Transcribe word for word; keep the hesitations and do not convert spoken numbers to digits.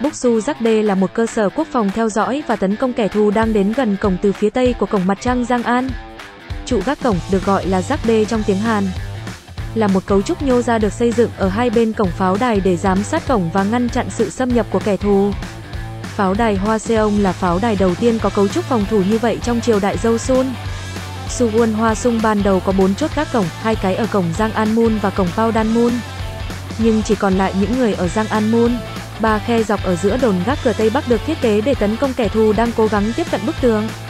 Buksu Jakde là một cơ sở quốc phòng theo dõi và tấn công kẻ thù đang đến gần cổng từ phía tây của cổng mặt trăng Giang An. Trụ gác cổng, được gọi là Jakde trong tiếng Hàn, là một cấu trúc nhô ra được xây dựng ở hai bên cổng pháo đài để giám sát cổng và ngăn chặn sự xâm nhập của kẻ thù. Pháo đài Hwaseong là pháo đài đầu tiên có cấu trúc phòng thủ như vậy trong triều đại Joseon. Suwon Hwasung ban đầu có bốn chốt gác cổng, hai cái ở cổng Giang An Mun và cổng Pao Dan Mun. Nhưng chỉ còn lại những người ở Giang An Mun. Ba khe dọc ở giữa đồn gác cửa Tây Bắc được thiết kế để tấn công kẻ thù đang cố gắng tiếp cận bức tường.